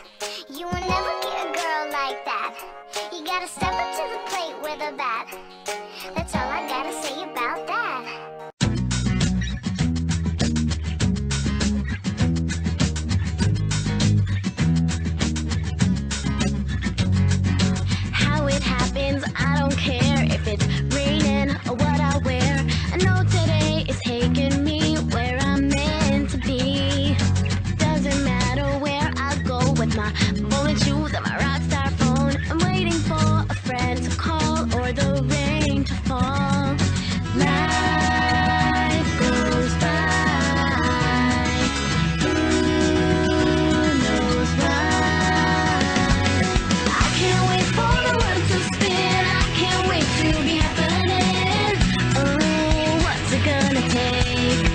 You will never get a girl like that. You gotta step up to the plate with a bat. That's all I gotta say about that. How it happens, I don't care if it's raining or what I wear. I know today is taking me where I'm meant to be. Doesn't matter where I go with my bullet shoes and my rockstar phone. I'm waiting for a friend to call or the rain to fall. Life goes by. Who knows why? I can't wait for the world to spin. I can't wait to be happening. Oh, what's it gonna take?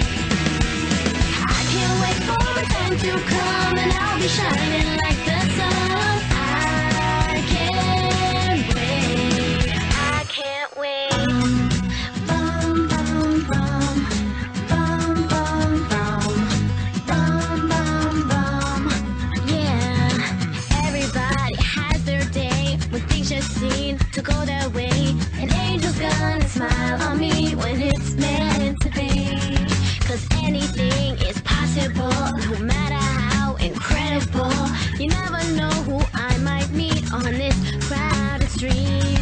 I can't wait for the time to come and I'll be shining like the sun. I can't wait. I can't wait. Bum, bum, bum. Bum, bum, bum. Bum, bum, bum. Yeah. Everybody has their day when things just seem to go their way. An angel's gonna smile on me when it's meant to be. 'Cause anything is possible, no matter how incredible. You never know who I might meet on this crowded street.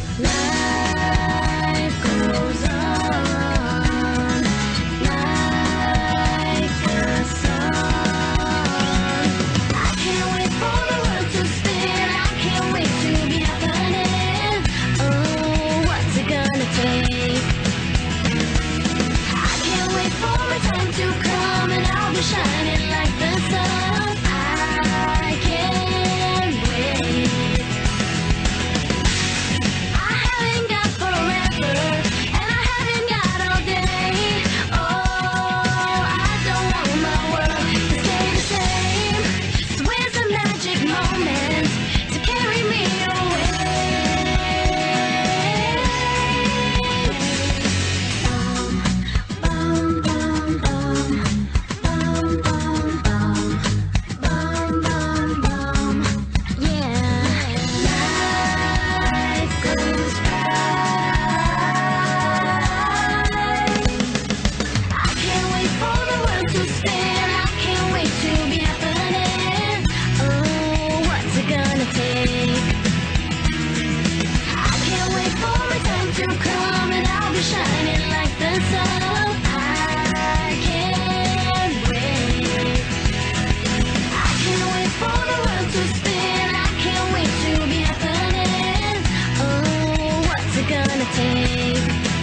Life goes on like a song. I can't wait for the world to spin. I can't wait to be happening. Oh, what's it gonna take? I can't wait for the time to come and I'll be shining like the sun. I can't wait. I haven't got forever and I haven't got all day. Oh, I don't want my world to stay the same. So where's the magic moment to carry me away? Bum, bum, bum. Bum, bum, bum. Bum, bum, bum. Yeah. Life goes by. I can't wait for the world to spin. I can't wait to be happening. Oh, what's it gonna take? I can't wait for the time to come and I'll be shining like the sun. I can't wait. I can't wait for the world to spin. I can't wait to be happening. Oh, what's it gonna take?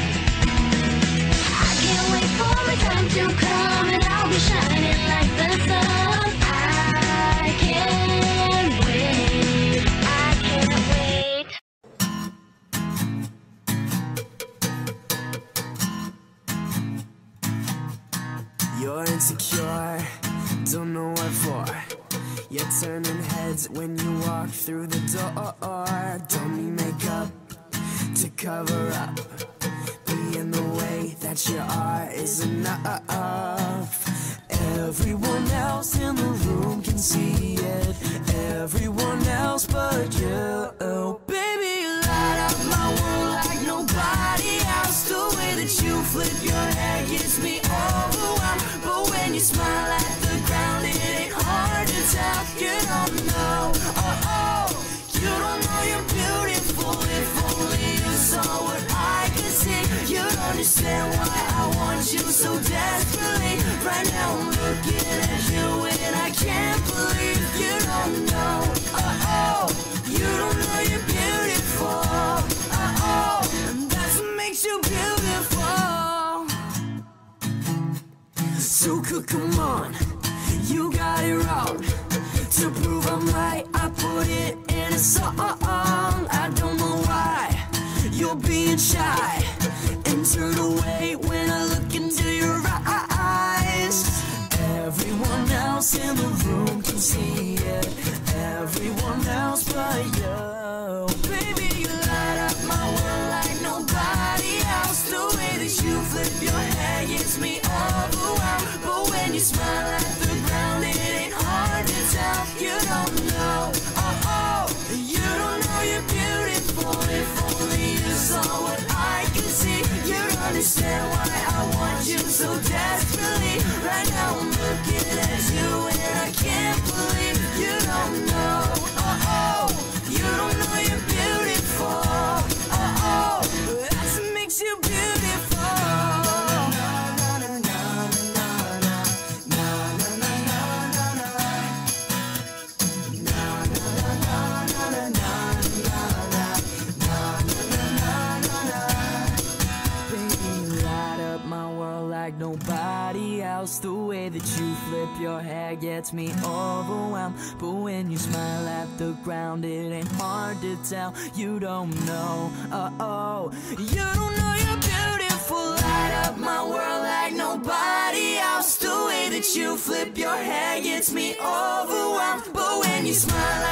I can't wait for the time to come and I'll be shining like the sun. I can't wait. I can't wait. You're insecure, don't know what for. You're turning heads when you walk through the door. Don't need makeup to cover up. Being the way that you are is enough. Everyone else in the room can see it. Everyone else but you. Baby, you light up my world like nobody else. The way that you flip your hair gets me overwhelmed. But when you smile at the ground, it ain't hard to tell. You don't know, oh, you don't know you're beautiful. If only you saw what I can see, you'd understand why I want you so desperately. Right now I'm looking at you and I can't believe you don't know, oh, you don't know you're beautiful, oh, and that's what makes you beautiful. So come on, you got it wrong. To prove I'm right, I put it in a song. I don't know why you're being shy and turn away when I look into your eyes. Everyone else in the room can see it. Everyone else but you. Baby, you light up my world like nobody else. The way that you flip your hair gets me overwhelmed. But when you smile at the ground, it ain't hard to tell. You know don't know. Oh, oh, you don't know you're beautiful. If only you saw what I can see, you'd understand why I want you so desperately. Right now I'm looking at you and I can't believe you don't know. Oh, oh, you don't know you're beautiful. Oh, oh, that's what makes you beautiful. Like nobody else. The way that you flip your hair gets me overwhelmed. But when you smile at the ground, it ain't hard to tell. You don't know, oh, you don't know you're beautiful. Light up my world like nobody else. The way that you flip your hair gets me overwhelmed. But when you smile